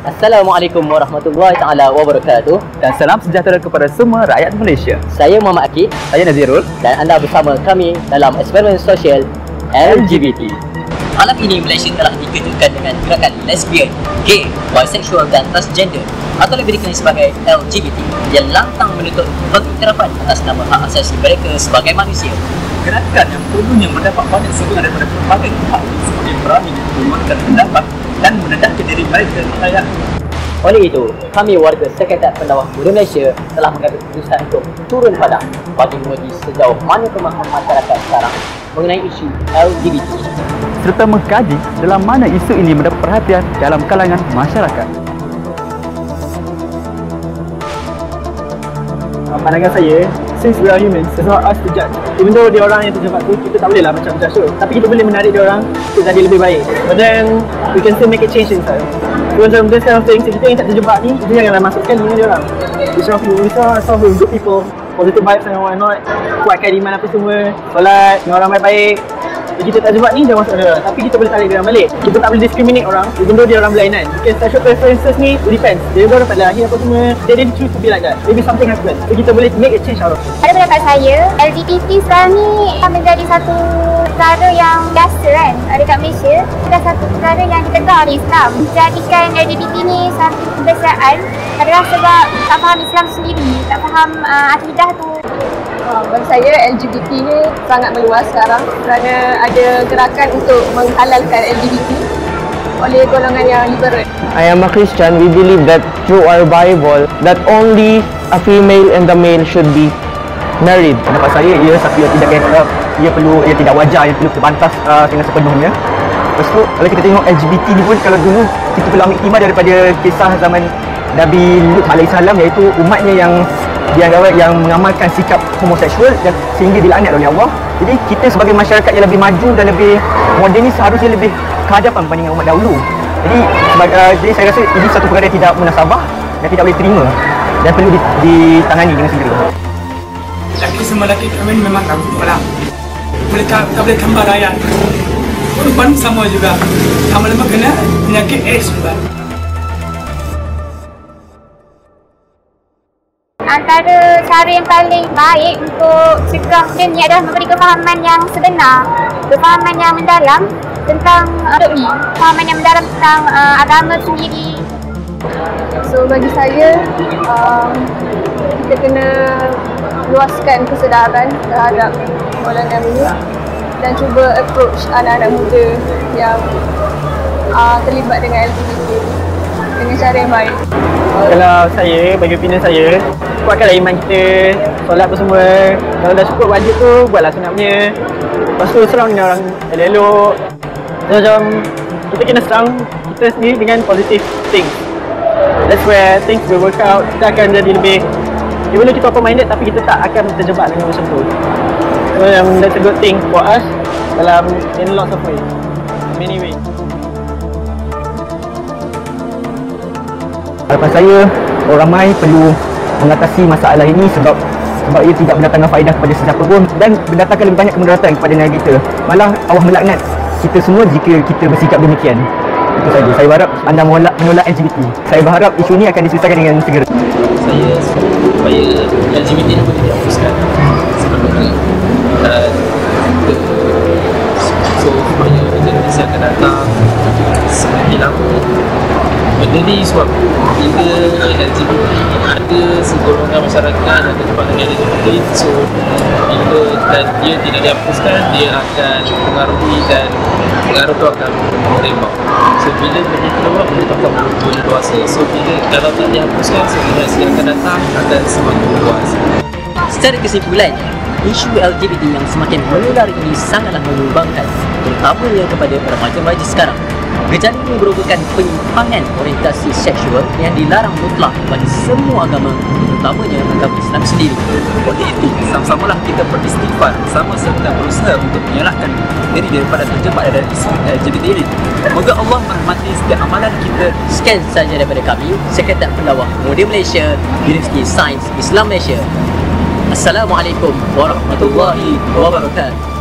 Assalamualaikum warahmatullahi taala wabarakatuh. Dan salam sejahtera kepada semua rakyat Malaysia. Saya Muhammad Akid. Saya Nazirul. Dan anda bersama kami dalam eksperimen sosial LGBT. Malam ini Malaysia telah dikejutkan dengan gerakan lesbian, gay, bisexual dan transgender atau lebih dikenali sebagai LGBT yang lantang menuntut pengiktirafan atas nama hak asasi mereka sebagai manusia. Gerakan yang perlunya mendapat banyak sokongan daripada pelbagai pihak seperti berani menyuarakan pendapat dan mendedahkan diri mereka ke rakyat. Oleh itu, kami warga Sekretariat Pendakwah Muda Malaysia telah mengambil keputusan untuk turun padang bagi menguji sejauh mana pemahaman masyarakat sekarang mengenai isu LGBT serta mengkaji dalam mana isu ini mendapat perhatian dalam kalangan masyarakat. Pandangan saya, since we are humans, it's not us to judge. Even though dia orang yang terjebak tu, kita tak boleh lah macam judge tu. Tapi kita boleh menarik dia orang untuk jadi lebih baik. But then, we can still make a change inside. So macam this kind of things, kita yang tak terjebak ni, kita janganlah masukkan dengan dia orang. We saw good people, positive vibes and whatnot, kuatkan iman apa semua, solat, dengan orang baik-baik. Jadi kita tak terjebak ni, jangan masuk dia. Tapi kita boleh tarik dia orang balik. Kita tak boleh discriminate orang, even though dia orang berlainan. Because sexual preferences ni, it depends. Dia orang pada lahir apa semua, they didn't choose to be like that. Maybe something happened. So kita boleh make a change out of it. Pada pendapat saya, LGBT sekarang ni menjadi satu perkara yang biasa kan dekat Malaysia. Adalah satu perkara yang ditegar oleh Islam. Menjadikan LGBT ni satu kebiasaan adalah sebab tak faham Islam sendiri, tak faham akidah tu. Bagi saya, LGBT ni sangat meluas sekarang kerana ada gerakan untuk menghalalkan LGBT oleh golongan yang liberal. I am a Christian. We believe that through our Bible that only a female and the male should be married. Pendapat saya, ia satu yang tidak elok, ia tidak wajar, ia perlu dibantas dengan sepenuhnya. Lepas tu, kalau kita tengok LGBT ni pun, kalau dulu kita perlu ambil timah daripada kisah zaman Nabi Lut alaihissalam, iaitu umatnya yang mengamalkan sikap homoseksual dan sehingga dilaknat oleh Allah. Jadi kita sebagai masyarakat yang lebih maju dan lebih moden ni seharusnya lebih kehadapan berbanding umat dahulu. Jadi saya rasa ini satu perkara yang tidak munasabah dan tidak boleh terima dan perlu ditangani dengan segera. Laki sama laki kahwin memang tak boleh. Mereka tak boleh kembar raya. Perempuan sama juga. Lama-lama kena penyakit AIDS juga. Antara cara yang paling baik untuk cegah benda ni adalah memberi kefahaman yang sebenar, kefahaman yang mendalam tentang hidup ni, kefahaman yang mendalam tentang agama sendiri. So bagi saya, kita kena luaskan kesedaran terhadap golongan ini dan cuba approach anak-anak muda yang terlibat dengan LGBT dengan cara yang baik. Kalau saya, bagi opinion saya, kuatkanlah iman kita, solat apa semua. Kalau dah cukup wajib tu, buatlah sunatnya. Lepas tu serang dengan orang elok-elok. So macam, kita kena serang kita sendiri dengan positive things. That's where things will work out. Kita akan jadi lebih, even though kita open-minded, tapi kita tak akan terjebak dengan macam tu. So that's a good thing for us dalam in lots of ways, in many ways. Harapan saya, orang ramai perlu mengatasi masalah ini sebab ia tidak mendatangkan faedah kepada sesiapa pun dan mendatangkan lebih banyak kemudaratan kepada negara kita. Malah Allah melaknat kita semua jika kita bersikap demikian. Itu saja. Saya berharap anda menolak LGBT. Saya berharap isu ini akan diselesaikan dengan segera. Saya supaya LGBT ni boleh dihapuskan sepenuhnya dan supaya generasi akan datang semakin lama. Benda ni sebab bila LGBT ada segolongan masyarakat yang terjebak dengan LGBT, so bila dia tidak dihapuskan, dia akan mengaruhi dan pengaruh tu akan merembak. So bila benda keluar, benda tu akan boleh luasa. So kalau tak dihapuskan, generasi yang akan datang akan semakin luas. Secara kesimpulannya, isu LGBT yang semakin menular ini sangatlah menyumbangkan, terutamanya kepada remaja-remaja sekarang. Gejala ini merupakan penyimpangan orientasi seksual yang dilarang mutlak bagi semua agama, terutamanya agama Islam sendiri. Oleh itu, sama-samalah kita beristighfar sama serta berusaha untuk menyalahkan diri daripada terjebak dalam isu LGBT ini. Moga Allah merahmati setiap amalan kita. Sekian sahaja daripada kami, Sekretariat Pendakwah Muda Malaysia, Universiti Sains Islam Malaysia. Assalamualaikum warahmatullahi wabarakatuh.